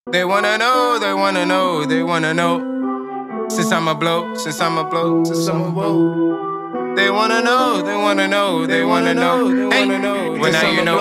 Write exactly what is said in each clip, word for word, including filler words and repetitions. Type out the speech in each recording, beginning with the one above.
They wanna know, they wanna know, they wanna know. Since I'm a blow, since I'm a blow, since I'm a blow. They wanna know, they wanna know, they wanna know, they wanna know. Well, now you know.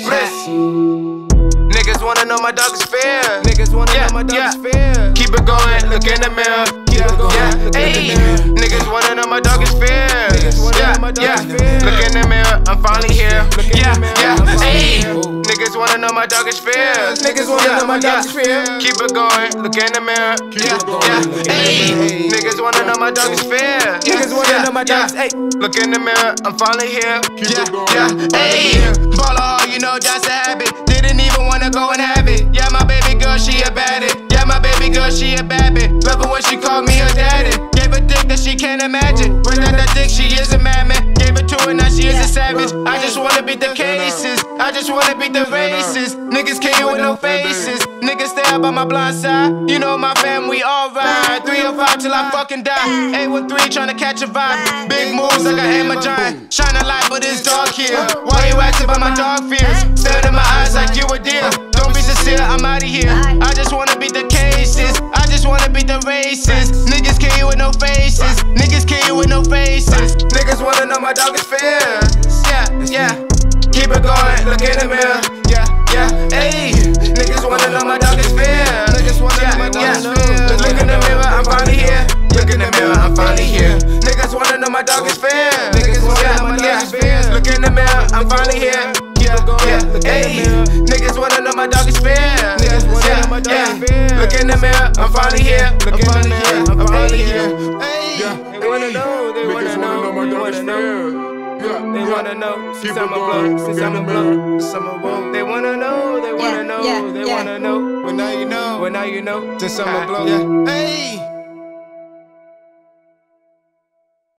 Bris. Niggas wanna know my dog is fair. Niggas wanna yeah, know my dog yeah. is fair. Keep it going, look in the mirror. Keep it going, yeah. Look in the mirror. Niggas wanna know my dog is fair. Yeah, yeah. Look in the mirror, I'm finally here. Yeah, yeah. Hey. Niggas wanna know my dog is fair. Niggas wanna know my dog is fair. Keep it going, look in the mirror. Yeah, yeah. Hey. Niggas wanna know my dog is fair. Niggas wanna know my dog is hey. Look in the mirror, I'm finally here. Yeah, yeah. Hey. Ball hard, you know that's a habit. Didn't even wanna go and have it. Yeah, my baby girl, she a baddie. Yeah, my baby girl, she a bad bitch. Love her when she called me her daddy. Gave her dick that she can't imagine. Without that dick, she is a madman. Gave it to her, now she is a savage. I just wanna beat the cases. I just wanna beat the races. Niggas kill you with no faces. Niggas stay up on my blind side. You know my fam, we all ride. three oh five till I fucking die. eight one three tryna catch a vibe. Big moves like I am a giant. Shine a light, but it's dark here. Why you acting by my dog fears? Staring in my eyes like you a deer. Don't be sincere, I'm outta here. I just wanna beat the cases. I just wanna beat the races. Niggas kill you with no faces. Niggas kill you with no faces. Niggas wanna know my dog is fair. Yeah, yeah. Keep it going, look in the mirror. Yeah, yeah. Hey, niggas wanna know my dog is fair. Niggas wanna know my dog is fair. Look in the mirror, I'm finally here. Look in the mirror, I'm finally here. Niggas wanna know my dog is fair. Niggas wanna know my dog is fair. Look in the mirror, I'm finally here. Yeah, yeah. Hey, niggas wanna know my dog is fair. Niggas wanna know my dog is fair. Look in the mirror, I'm finally here. Look in the mirror, I'm finally here. Hey, they wanna know, they wanna know, they wanna know. They wanna know, since I'm a blow, since I'm a blow, since I'm a blow. They wanna know, they wanna know, they wanna know. Well now you know, well now you know, since I'm a blow. Hey.